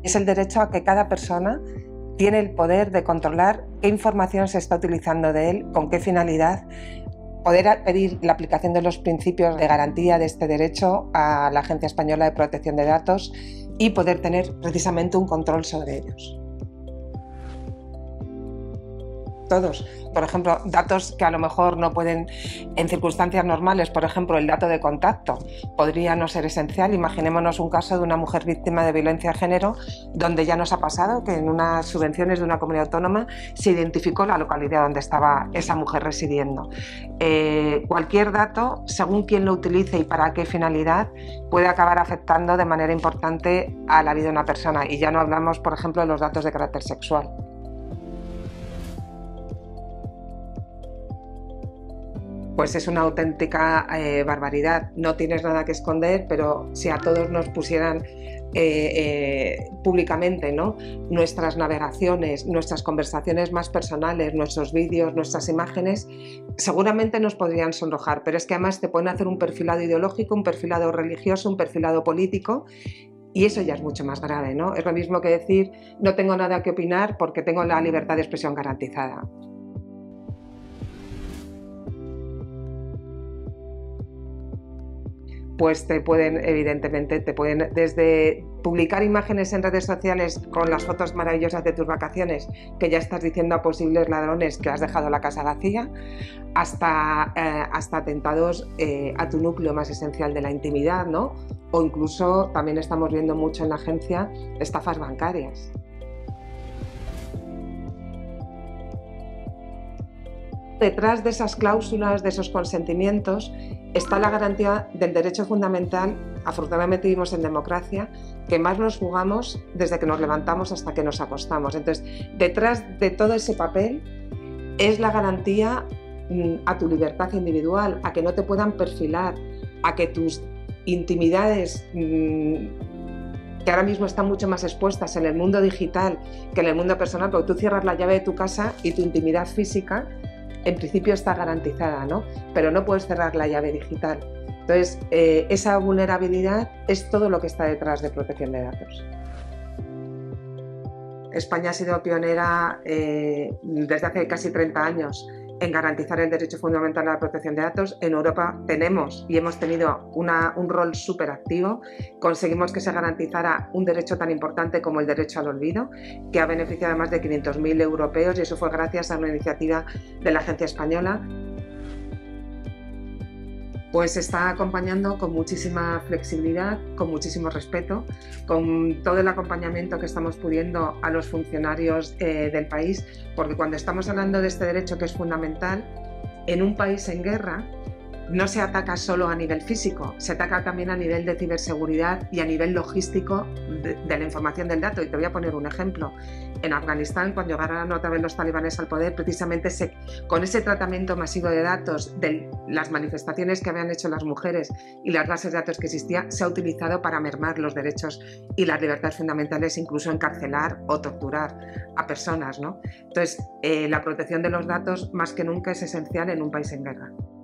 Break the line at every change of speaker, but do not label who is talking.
Es el derecho a que cada persona tiene el poder de controlar qué información se está utilizando de él, con qué finalidad, poder pedir la aplicación de los principios de garantía de este derecho a la Agencia Española de Protección de Datos y poder tener precisamente un control sobre ellos. Todos. Por ejemplo, datos que a lo mejor no pueden, en circunstancias normales, por ejemplo, el dato de contacto podría no ser esencial. Imaginémonos un caso de una mujer víctima de violencia de género, donde ya nos ha pasado que en unas subvenciones de una comunidad autónoma se identificó la localidad donde estaba esa mujer residiendo. Cualquier dato, según quién lo utilice y para qué finalidad, puede acabar afectando de manera importante a la vida de una persona. Y ya no hablamos, por ejemplo, de los datos de carácter sexual. Pues es una auténtica barbaridad. No tienes nada que esconder, pero si a todos nos pusieran públicamente, ¿no?, nuestras navegaciones, nuestras conversaciones más personales, nuestros vídeos, nuestras imágenes, seguramente nos podrían sonrojar, pero es que además te pueden hacer un perfilado ideológico, un perfilado religioso, un perfilado político. Y eso ya es mucho más grave, ¿no? Es lo mismo que decir no tengo nada que opinar porque tengo la libertad de expresión garantizada. Pues evidentemente, te pueden desde publicar imágenes en redes sociales con las fotos maravillosas de tus vacaciones, que ya estás diciendo a posibles ladrones que has dejado la casa vacía, hasta atentados a tu núcleo más esencial de la intimidad, ¿no? O incluso también estamos viendo mucho en la agencia estafas bancarias. Detrás de esas cláusulas, de esos consentimientos, está la garantía del derecho fundamental. Afortunadamente vivimos en democracia, que más nos jugamos desde que nos levantamos hasta que nos acostamos. Entonces, detrás de todo ese papel es la garantía a tu libertad individual, a que no te puedan perfilar, a que tus intimidades, que ahora mismo están mucho más expuestas en el mundo digital que en el mundo personal, porque tú cierras la llave de tu casa y tu intimidad física en principio está garantizada, ¿no? Pero no puedes cerrar la llave digital. Entonces, esa vulnerabilidad es todo lo que está detrás de protección de datos. España ha sido pionera desde hace casi 30 años en garantizar el derecho fundamental a la protección de datos. En Europa tenemos y hemos tenido un rol súper activo. Conseguimos que se garantizara un derecho tan importante como el derecho al olvido, que ha beneficiado a más de 500.000 europeos, y eso fue gracias a una iniciativa de la Agencia Española. Pues está acompañando con muchísima flexibilidad, con muchísimo respeto, con todo el acompañamiento que estamos pudiendo a los funcionarios del país, porque cuando estamos hablando de este derecho que es fundamental, en un país en guerra no se ataca solo a nivel físico, se ataca también a nivel de ciberseguridad y a nivel logístico de la información del dato. Y te voy a poner un ejemplo. En Afganistán, cuando llegaron otra vez los talibanes al poder, precisamente con ese tratamiento masivo de datos, de las manifestaciones que habían hecho las mujeres y las bases de datos que existían, se ha utilizado para mermar los derechos y las libertades fundamentales, incluso encarcelar o torturar a personas, ¿no? Entonces, la protección de los datos más que nunca es esencial en un país en guerra.